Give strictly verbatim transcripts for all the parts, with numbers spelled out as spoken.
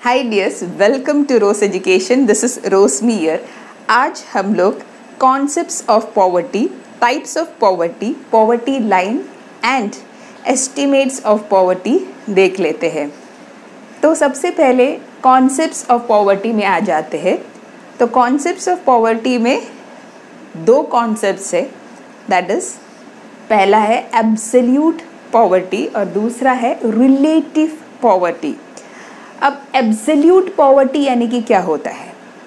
Hi dears, welcome to Rose Education. This is Roshmi here. आज हम लोग concepts of poverty, types of poverty, poverty line and estimates of poverty देख लेते हैं। तो सबसे पहले कॉन्सेप्ट्स ऑफ पॉवर्टी में आ जाते हैं। तो कॉन्सेप्ट्स ऑफ पॉवर्टी में दो कॉन्सेप्ट्स है, दैट इज पहला है एब्सोल्यूट पॉवर्टी और दूसरा है रिलेटिव पॉवर्टी। अब एब्सोल्यूट पॉवर्टी यानी कि क्या होता है?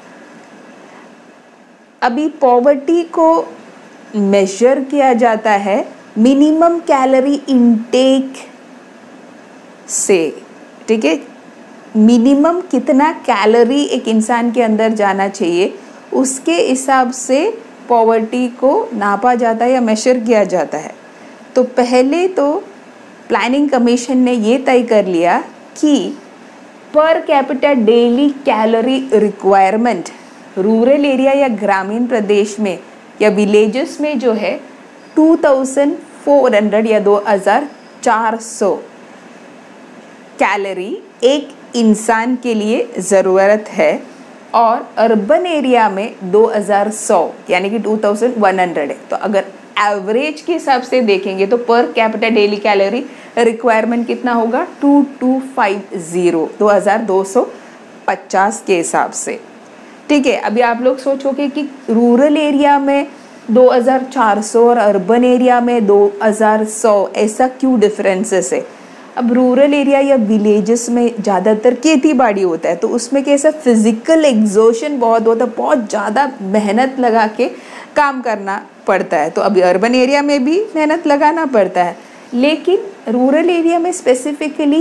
अभी पॉवर्टी को मेजर किया जाता है मिनिमम कैलोरी इनटेक से, ठीक है। मिनिमम कितना कैलोरी एक इंसान के अंदर जाना चाहिए उसके हिसाब से पॉवर्टी को नापा जाता है या मेजर किया जाता है। तो पहले तो प्लानिंग कमीशन ने ये तय कर लिया कि per capita daily calorie requirement rural area या ग्रामीण प्रदेश में या विलेजेस में जो है चौबीस सौ या दो हज़ार चार सौ कैलोरी एक इंसान के लिए ज़रूरत है और अर्बन एरिया में दो हज़ार सौ यानी कि इक्कीस सौ है। तो अगर एवरेज के हिसाब से देखेंगे तो पर कैपिटा डेली कैलोरी रिक्वायरमेंट कितना होगा? टू टू फाइव ज़ीरो दो हज़ार दो सौ पचास के हिसाब से, ठीक है। अभी आप लोग सोचोगे कि रूरल एरिया में दो हज़ार चार सौ और अर्बन एरिया में दो हज़ार सौ, ऐसा क्यों डिफरेंसेस है? अब रूरल एरिया या विलेजेस में ज़्यादातर खेती बाड़ी होता है, तो उसमें कैसा फिजिकल एग्जॉशन बहुत होता है, बहुत ज़्यादा मेहनत लगा के काम करना पड़ता है। तो अभी अर्बन एरिया में भी मेहनत लगाना पड़ता है, लेकिन रूरल एरिया में स्पेसिफिकली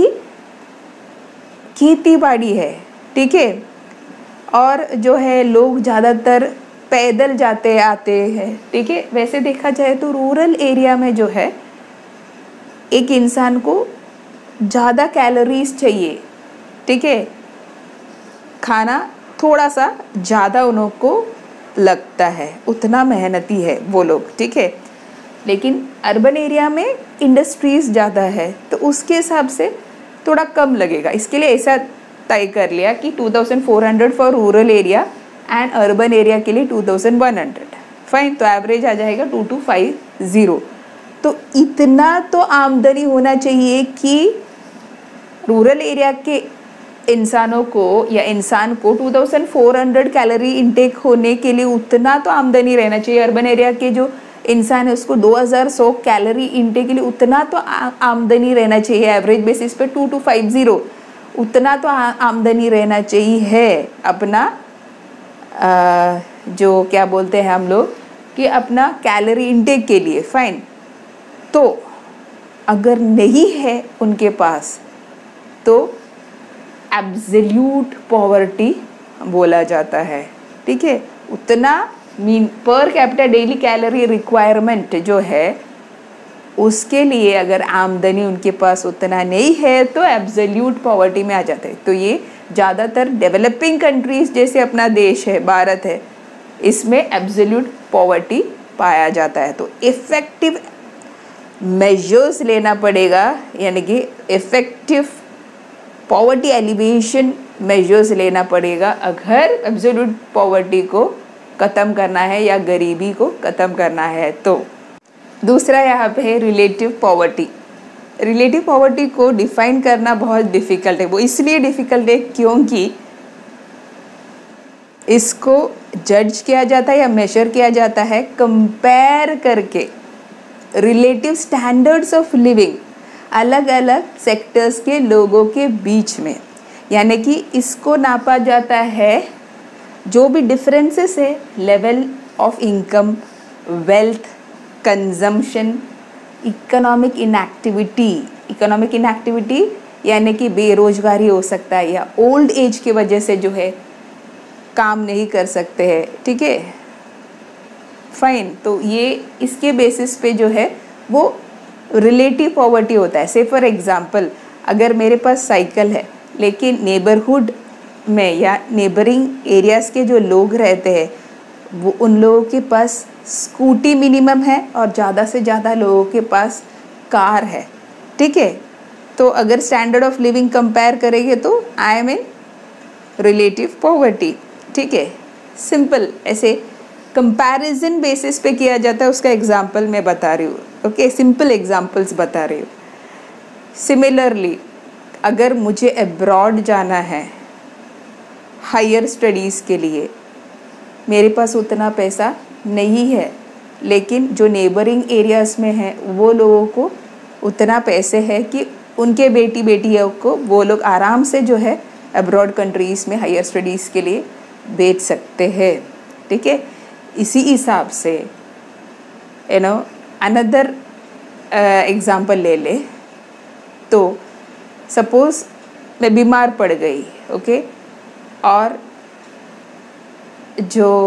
खेती बाड़ी है, ठीक है। और जो है लोग ज़्यादातर पैदल जाते आते हैं, ठीक है। वैसे देखा जाए तो रूरल एरिया में जो है एक इंसान को ज़्यादा कैलोरीज चाहिए, ठीक है। खाना थोड़ा सा ज़्यादा उन लोग को लगता है, उतना मेहनती है वो लोग, ठीक है। लेकिन अर्बन एरिया में इंडस्ट्रीज़ ज़्यादा है तो उसके हिसाब से थोड़ा कम लगेगा। इसके लिए ऐसा तय कर लिया कि चौबीस सौ for rural area and urban area के लिए इक्कीस सौ फाइन। तो एवरेज आ जाएगा टू टू फाइव ज़ीरो। तो इतना तो आमदनी होना चाहिए कि रूरल एरिया के इंसानों को या इंसान को चौबीस सौ कैलोरी इनटेक होने के लिए उतना तो आमदनी रहना चाहिए। अर्बन एरिया के जो इंसान है उसको दो हज़ार सौ कैलोरी इनटेक के लिए उतना तो आमदनी रहना चाहिए। एवरेज बेसिस पे टू टू फाइव ज़ीरो उतना तो आमदनी रहना चाहिए है अपना आ, जो क्या बोलते हैं हम लोग कि अपना कैलोरी इनटेक के लिए, फाइन। तो अगर नहीं है उनके पास तो एब्सोल्यूट पॉवर्टी बोला जाता है, ठीक है। उतना मीन पर कैपिटा डेली कैलोरी रिक्वायरमेंट जो है उसके लिए अगर आमदनी उनके पास उतना नहीं है तो एब्सोल्यूट पॉवर्टी में आ जाते हैं। तो ये ज़्यादातर डेवलपिंग कंट्रीज जैसे अपना देश है, भारत है, इसमें एब्सोल्यूट पॉवर्टी पाया जाता है। तो इफ़ेक्टिव मेजर्स लेना पड़ेगा, यानी कि इफ़ेक्टिव पॉवर्टी एलिवेशन मेजर्स लेना पड़ेगा अगर एब्सोल्यूट पॉवर्टी को ख़त्म करना है या गरीबी को ख़त्म करना है। तो दूसरा यहाँ पे है रिलेटिव पॉवर्टी। रिलेटिव पॉवर्टी को डिफाइन करना बहुत डिफ़िकल्ट है। वो इसलिए डिफ़िकल्ट है क्योंकि इसको जज किया जाता है या मेजर किया जाता है कंपेयर करके रिलेटिव स्टैंडर्ड्स ऑफ लिविंग अलग अलग सेक्टर्स के लोगों के बीच में, यानी कि इसको नापा जाता है जो भी डिफरेंसेस है level of income, wealth, consumption, economic inactivity. Economic inactivity यानी कि बेरोजगारी हो सकता है या ओल्ड एज की वजह से जो है काम नहीं कर सकते हैं, ठीक है, फाइन। तो ये इसके बेसिस पे जो है वो रिलेटिव पॉवर्टी होता है। से फॉर एग्ज़ाम्पल अगर मेरे पास साइकिल है लेकिन नेबरहुड में या नेबरिंग एरियाज़ के जो लोग रहते हैं वो उन लोगों के पास स्कूटी मिनिमम है और ज़्यादा से ज़्यादा लोगों के पास कार है, ठीक है। तो अगर स्टैंडर्ड ऑफ लिविंग कंपेयर करेंगे तो I am in relative poverty, ठीक है। सिंपल ऐसे कंपैरिजन बेसिस पे किया जाता है, उसका एग्जांपल मैं बता रही हूँ, ओके, सिंपल एग्जांपल्स बता रही हूँ। सिमिलरली अगर मुझे अब्रॉड जाना है हायर स्टडीज़ के लिए, मेरे पास उतना पैसा नहीं है, लेकिन जो नेबरिंग एरियाज़ में है वो लोगों को उतना पैसे है कि उनके बेटी बेटियों को वो लोग आराम से जो है अब्रॉड कंट्रीज़ में हायर स्टडीज़ के लिए भेज सकते हैं, ठीक है। इसी हिसाब से यू नो अनदर एग्जांपल ले ले तो सपोज़ मैं बीमार पड़ गई, ओके, और जो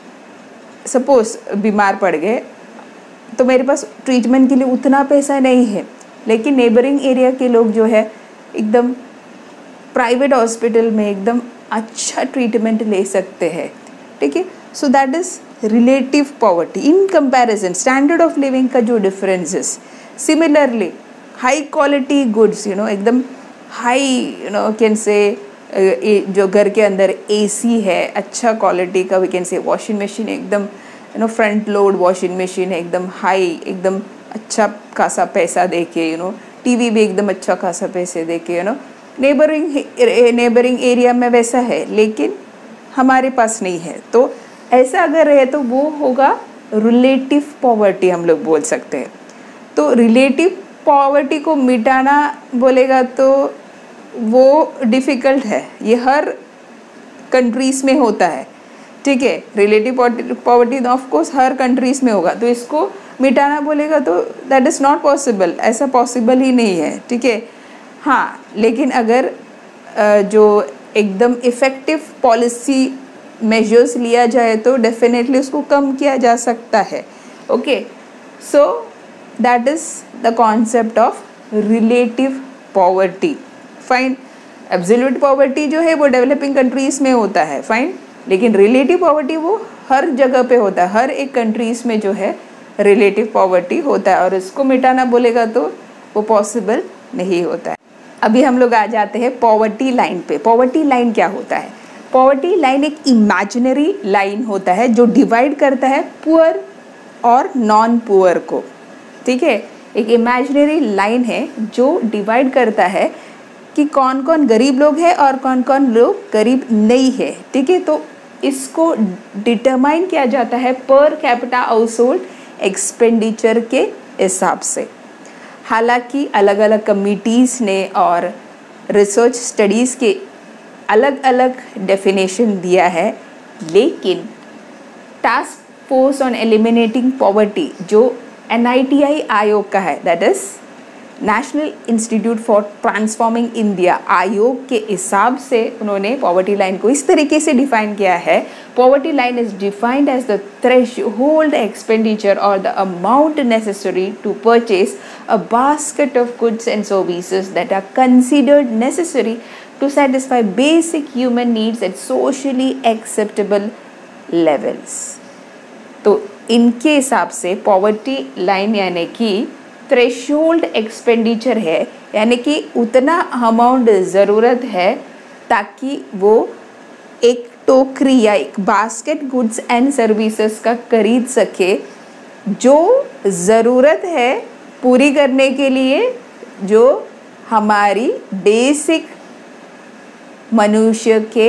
सपोज़ बीमार पड़ गए तो मेरे पास ट्रीटमेंट के लिए उतना पैसा नहीं है, लेकिन नेबरिंग एरिया के लोग जो है एकदम प्राइवेट हॉस्पिटल में एकदम अच्छा ट्रीटमेंट ले सकते हैं, ठीक है। So that is relative poverty in comparison, standard of living का जो differences. Similarly high quality goods, you know एकदम high you know can say जो घर के अंदर एसी है अच्छा क्वालिटी का, we can say washing machine एकदम you know front load washing machine है एकदम हाई, एकदम अच्छा खासा पैसा दे के, यू नो टीवी भी एकदम अच्छा खासा पैसे दे के, you know neighbouring neighbouring area में वैसा है, लेकिन हमारे पास नहीं है। तो ऐसा अगर है तो वो होगा रिलेटिव पॉवर्टी, हम लोग बोल सकते हैं। तो रिलेटिव पॉवर्टी को मिटाना बोलेगा तो वो डिफ़िकल्ट है, ये हर कंट्रीज़ में होता है, ठीक है। रिलेटिव पॉवर्टी ऑफ कोर्स हर कंट्रीज़ में होगा, तो इसको मिटाना बोलेगा तो दैट इज़ नॉट पॉसिबल, ऐसा पॉसिबल ही नहीं है, ठीक है। हाँ, लेकिन अगर जो एकदम इफ़ेक्टिव पॉलिसी मेजर्स लिया जाए तो डेफिनेटली उसको कम किया जा सकता है, okay. So that is the concept of relative poverty, fine. Absolute poverty जो है वो डेवलपिंग कंट्रीज़ में होता है, फाइन, लेकिन रिलेटिव पॉवर्टी वो हर जगह पे होता है, हर एक कंट्रीज़ में जो है रिलेटिव पॉवर्टी होता है, और इसको मिटाना बोलेगा तो वो पॉसिबल नहीं होता है। अभी हम लोग आ जाते हैं पॉवर्टी लाइन पे। पॉवर्टी लाइन क्या होता है? पॉवर्टी लाइन एक इमेजिनरी लाइन होता है जो डिवाइड करता है पुअर और नॉन पुअर को, ठीक है। एक इमेजिनरी लाइन है जो डिवाइड करता है कि कौन कौन गरीब लोग हैं और कौन कौन लोग गरीब नहीं है, ठीक है। तो इसको डिटरमाइन किया जाता है per capita house hold expenditure के हिसाब से। हालांकि अलग अलग कमिटीज़ ने और रिसर्च स्टडीज़ के अलग अलग डेफिनेशन दिया है, लेकिन task force on eliminating poverty जो N I T I Aayog का है, that is national institute for transforming India Aayog के हिसाब से उन्होंने पॉवर्टी लाइन को इस तरीके से डिफाइन किया है। Poverty line is defined as the threshold expenditure और the amount necessary to purchase a basket of goods and services that are considered necessary to satisfy basic human needs at socially acceptable levels। तो इनके हिसाब से poverty line यानी कि threshold expenditure है, यानी कि उतना अमाउंट ज़रूरत है ताकि वो एक टोकरी या एक बास्केट गुड्स एंड सर्विसेज का खरीद सके, जो ज़रूरत है पूरी करने के लिए जो हमारी बेसिक मनुष्य के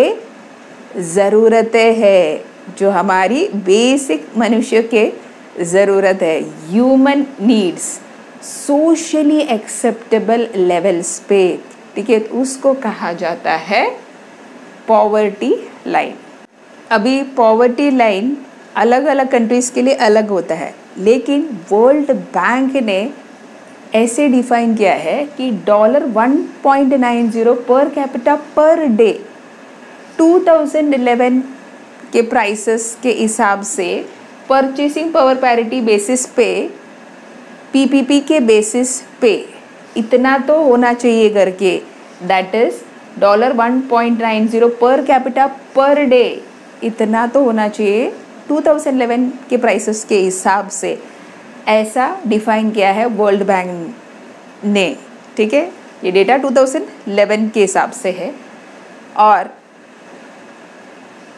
ज़रूरतें है, जो हमारी बेसिक मनुष्य के ज़रूरत है, human needs socially acceptable levels पे, ठीक है, उसको कहा जाता है पॉवर्टी लाइन। अभी पॉवर्टी लाइन अलग अलग कंट्रीज़ के लिए अलग होता है, लेकिन वर्ल्ड बैंक ने ऐसे डिफाइन किया है कि dollar one point nine zero per capita per day two thousand eleven के प्राइसेस के हिसाब से परचेसिंग पावर पैरिटी बेसिस पे, पीपीपी के बेसिस पे इतना तो होना चाहिए करके, that is dollar one point nine zero per capita per day, इतना तो होना चाहिए टू थाउज़ेंड इलेवन के प्राइसेस के हिसाब से। ऐसा डिफाइन किया है वर्ल्ड बैंक ने, ठीक है। ये डेटा टू थाउज़ेंड इलेवन के हिसाब से है। और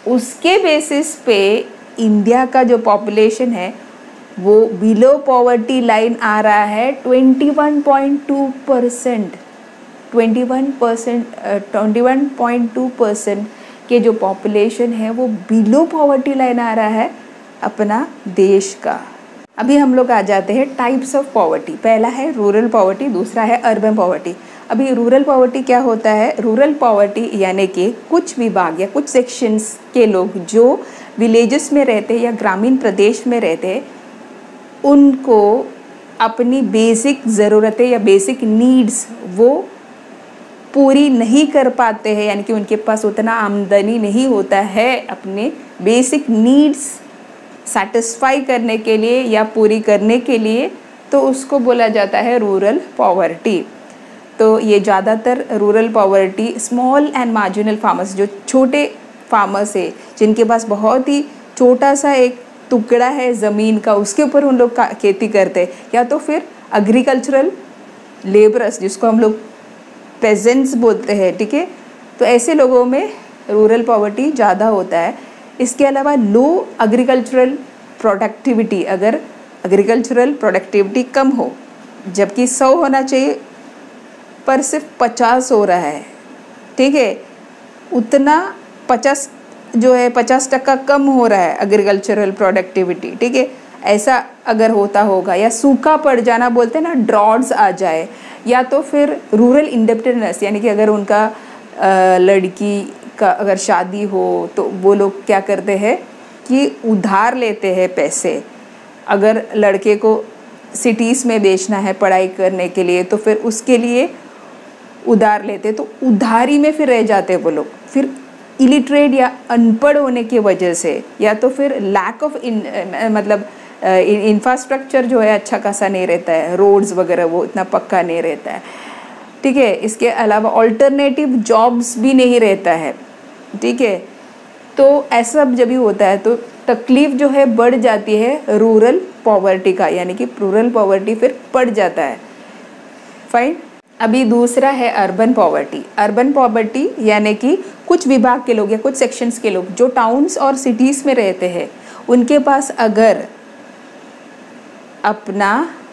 उसके बेसिस पे इंडिया का जो पॉपुलेशन है वो बिलो पॉवर्टी लाइन आ रहा है इक्कीस पॉइंट टू परसेंट इक्कीस परसेंट इक्कीस पॉइंट टू परसेंट के जो पॉपुलेशन है वो बिलो पॉवर्टी लाइन आ रहा है अपना देश का। अभी हम लोग आ जाते हैं टाइप्स ऑफ पॉवर्टी। पहला है रूरल पॉवर्टी, दूसरा है अर्बन पॉवर्टी। अभी रूरल पॉवर्टी क्या होता है? रूरल पॉवर्टी यानी कि कुछ विभाग या कुछ सेक्शंस के लोग जो विलेजेस में रहते हैं या ग्रामीण प्रदेश में रहते हैं, उनको अपनी बेसिक ज़रूरतें या बेसिक नीड्स वो पूरी नहीं कर पाते हैं, यानी कि उनके पास उतना आमदनी नहीं होता है अपने बेसिक नीड्स सेटिस्फाई करने के लिए या पूरी करने के लिए, तो उसको बोला जाता है रूरल पॉवर्टी। तो ये ज़्यादातर rural poverty small and marginal farmers, जो छोटे फार्मर्स है जिनके पास बहुत ही छोटा सा एक टुकड़ा है ज़मीन का, उसके ऊपर उन लोग खेती करते हैं, या तो फिर एग्रीकल्चरल लेबरर्स जिसको हम लोग पेजेंट्स बोलते हैं, ठीक है। तो ऐसे लोगों में रूरल पॉवर्टी ज़्यादा होता है। इसके अलावा लो एग्रीकल्चरल प्रोडक्टिविटी, अगर एग्रीकल्चरल प्रोडक्टिविटी कम हो, जबकि सौ होना चाहिए पर सिर्फ पचास हो रहा है, ठीक है, उतना पचास जो है पचास टक्का कम हो रहा है एग्रीकल्चरल प्रोडक्टिविटी, ठीक है। ऐसा अगर होता होगा, या सूखा पड़ जाना बोलते हैं ना, ड्रॉट्स आ जाए, या तो फिर रूरल इंडिपेंडेंस, यानी कि अगर उनका आ, लड़की का अगर शादी हो तो वो लोग क्या करते हैं कि उधार लेते हैं पैसे। अगर लड़के को सिटीज़ में बेचना है पढ़ाई करने के लिए तो फिर उसके लिए उधार लेते, तो उधारी में फिर रह जाते हैं वो लोग। फिर इलिटरेट या अनपढ़ होने की वजह से, या तो फिर लैक ऑफ इन मतलब इंफ्रास्ट्रक्चर जो है अच्छा खासा नहीं रहता है, रोड्स वगैरह वो इतना पक्का नहीं रहता है, ठीक है। इसके अलावा ऑल्टरनेटिव जॉब्स भी नहीं रहता है, ठीक है। तो ऐसा जब भी होता है तो तकलीफ़ जो है बढ़ जाती है रूरल पॉवर्टी का, यानी कि रूरल पॉवर्टी फिर बढ़ जाता है। फाइन। अभी दूसरा है अर्बन पॉवर्टी। अर्बन पॉवर्टी यानी कि कुछ विभाग के लोग या कुछ सेक्शंस के लोग जो टाउन्स और सिटीज़ में रहते हैं, उनके पास अगर अपना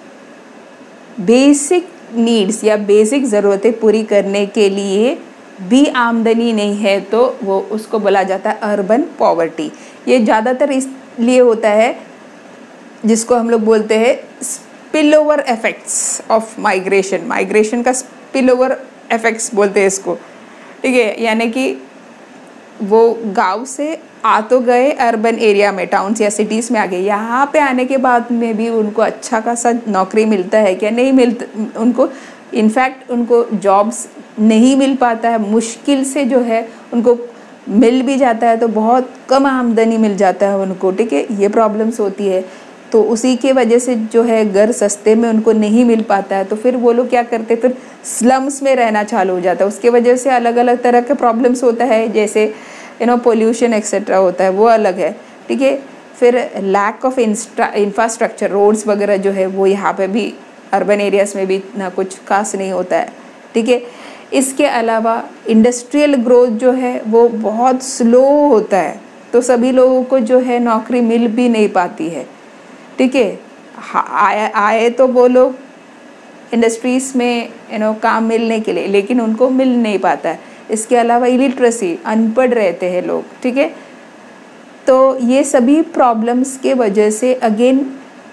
बेसिक नीड्स या बेसिक ज़रूरतें पूरी करने के लिए भी आमदनी नहीं है, तो वो उसको बोला जाता है अर्बन पॉवर्टी। ये ज़्यादातर इसलिए होता है जिसको हम लोग बोलते हैं spill over effects of migration. Migration का स्पिल ओवर इफेक्ट्स बोलते हैं इसको, ठीक है। यानी कि वो गांव से आ तो गए अर्बन एरिया में, टाउन्स या सिटीज़ में आ गए, यहाँ पे आने के बाद में भी उनको अच्छा खासा नौकरी मिलता है क्या? नहीं मिलता उनको। इनफैक्ट उनको जॉब्स नहीं मिल पाता है, मुश्किल से जो है उनको मिल भी जाता है तो बहुत कम आमदनी मिल जाता है उनको, ठीक है। ये प्रॉब्लम्स होती है। तो उसी के वजह से जो है घर सस्ते में उनको नहीं मिल पाता है, तो फिर वो लोग क्या करते, फिर स्लम्स में रहना चालू हो जाता है। उसके वजह से अलग अलग तरह के प्रॉब्लम्स होता है, जैसे यू नो पोल्यूशन एक्सेट्रा होता है, वो अलग है, ठीक है। फिर लैक ऑफ इंफ्रास्ट्रक्चर, रोड्स वगैरह जो है वो यहाँ पे भी अर्बन एरियाज़ में भी इतना कुछ खास नहीं होता है, ठीक है। इसके अलावा इंडस्ट्रियल ग्रोथ जो है वो बहुत स्लो होता है, तो सभी लोगों को जो है नौकरी मिल भी नहीं पाती है, ठीक है। आए आए तो वो लोग इंडस्ट्रीज़ में यू नो काम मिलने के लिए, लेकिन उनको मिल नहीं पाता है। इसके अलावा इलिटरेसी, अनपढ़ रहते हैं लोग, ठीक है। तो ये सभी प्रॉब्लम्स के वजह से अगेन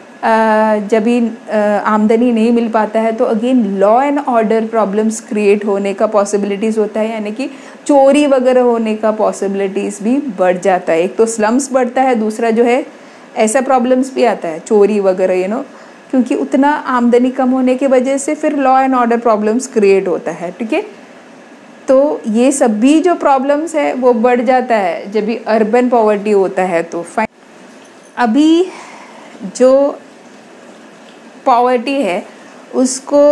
जब भी आमदनी नहीं मिल पाता है तो again law and order problems create होने का पॉसिबिलिटीज़ होता है, यानी कि चोरी वगैरह होने का पॉसिबिलिटीज़ भी बढ़ जाता है। एक तो स्लम्स बढ़ता है, दूसरा जो है ऐसा प्रॉब्लम्स भी आता है चोरी वगैरह, यू नो, क्योंकि उतना आमदनी कम होने की वजह से फिर law and order problems create होता है, ठीक है। तो ये सभी जो प्रॉब्लम्स है वो बढ़ जाता है जब भी अर्बन पॉवर्टी होता है। तो फाइन। अभी जो पॉवर्टी है उसको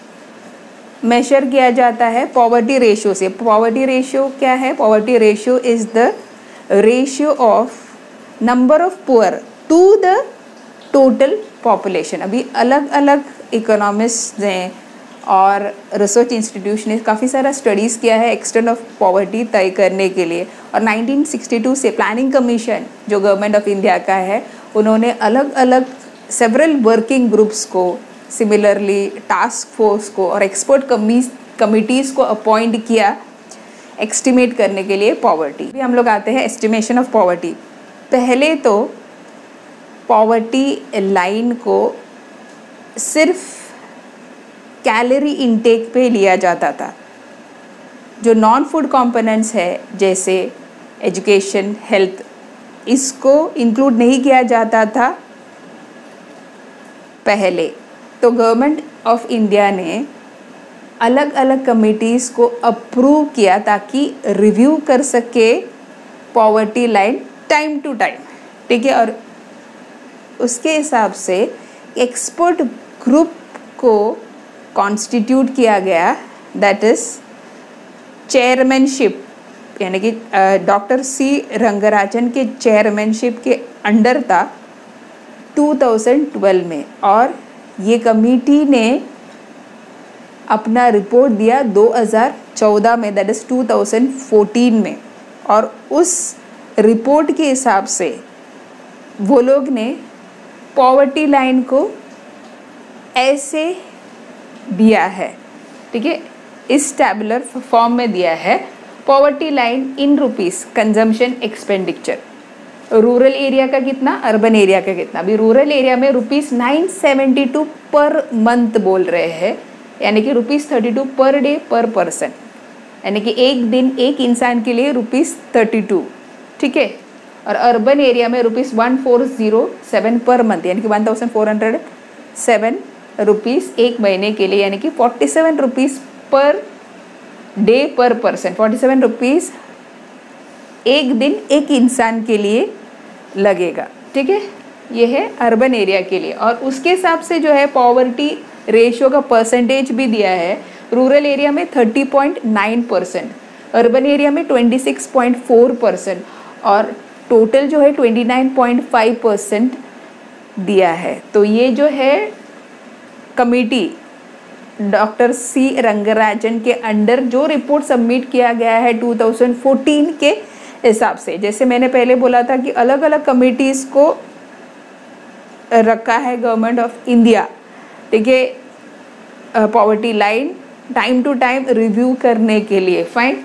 मेजर किया जाता है पॉवर्टी रेशियो से। पॉवर्टी रेशियो क्या है? Poverty ratio is the ratio of number of poor to the total population. अभी अलग अलग इकोनॉमिस्ट ने और रिसर्च इंस्टीट्यूट ने काफ़ी सारा स्टडीज़ किया है एक्सटेंट ऑफ पॉवर्टी तय करने के लिए। और नाइनटीन सिक्सटी टू से प्लानिंग कमीशन जो गवर्नमेंट ऑफ इंडिया का है, उन्होंने अलग अलग सेवरल वर्किंग ग्रुप्स को, सिमिलरली टास्क फोर्स को और एक्सपर्ट कमिटीज़ को अपॉइंट किया एस्टिमेट करने के लिए पॉवर्टी। भी हम लोग आते हैं एस्टिमेशन ऑफ पॉवर्टी। पहले तो पॉवर्टी लाइन को सिर्फ कैलोरी इनटेक पे लिया जाता था। जो नॉन फूड कंपोनेंट्स है जैसे एजुकेशन, हेल्थ, इसको इंक्लूड नहीं किया जाता था पहले। तो गवर्नमेंट ऑफ इंडिया ने अलग अलग कमिटीज़ को अप्रूव किया ताकि रिव्यू कर सके poverty line time to time, ठीक है। और उसके हिसाब से एक्सपर्ट ग्रुप को कॉन्स्टिट्यूट किया गया, दैट इज़ चेयरमैनशिप, यानी कि डॉक्टर सी रंगराजन के चेयरमैनशिप के अंडर था टू थाउजेंड ट्वेल्व में। और ये कमेटी ने अपना रिपोर्ट दिया दो हज़ार चौदह में, that is two thousand fourteen में। और उस रिपोर्ट के हिसाब से वो लोग ने पॉवर्टी लाइन को ऐसे दिया है, ठीक है, इस टैबुलर फॉर्म में दिया है। Poverty line in rupees consumption expenditure, rural area का कितना, अर्बन एरिया का कितना। अभी रूरल एरिया में rupees nine seventy two per month बोल रहे हैं, यानी कि rupees thirty two per day per person, यानी कि एक दिन एक इंसान के लिए रुपीस थर्टी टू, ठीक है। और अर्बन एरिया में rupees one four zero seven per month, यानी कि one thousand four hundred seven rupees एक महीने के लिए, यानी कि forty seven rupees per day per person, forty seven rupees एक दिन एक इंसान के लिए लगेगा, ठीक है। ये है अर्बन एरिया के लिए। और उसके हिसाब से जो है पॉवर्टी रेशियो का परसेंटेज भी दिया है। रूरल एरिया में thirty point nine percent, urban area में twenty six point four percent और टोटल जो है twenty nine point five percent दिया है। तो ये जो है कमेटी डॉक्टर सी रंगराजन के अंडर जो रिपोर्ट सबमिट किया गया है टू थाउजेंड फोर्टीन के हिसाब से, जैसे मैंने पहले बोला था कि अलग अलग कमिटीज़ को रखा है गवर्नमेंट ऑफ इंडिया, ठीक है, poverty line time to time review करने के लिए। Fine,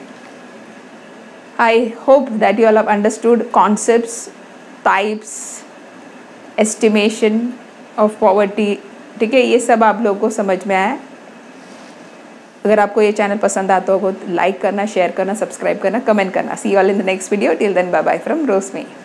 I hope that you all have understood concepts, types, estimation of poverty, ठीक है, ये सब आप लोगों को समझ में आया। अगर आपको ये चैनल पसंद आता हो तो लाइक करना, शेयर करना, सब्सक्राइब करना, कमेंट करना। See you all in the next video. Till then bye bye from Roshni.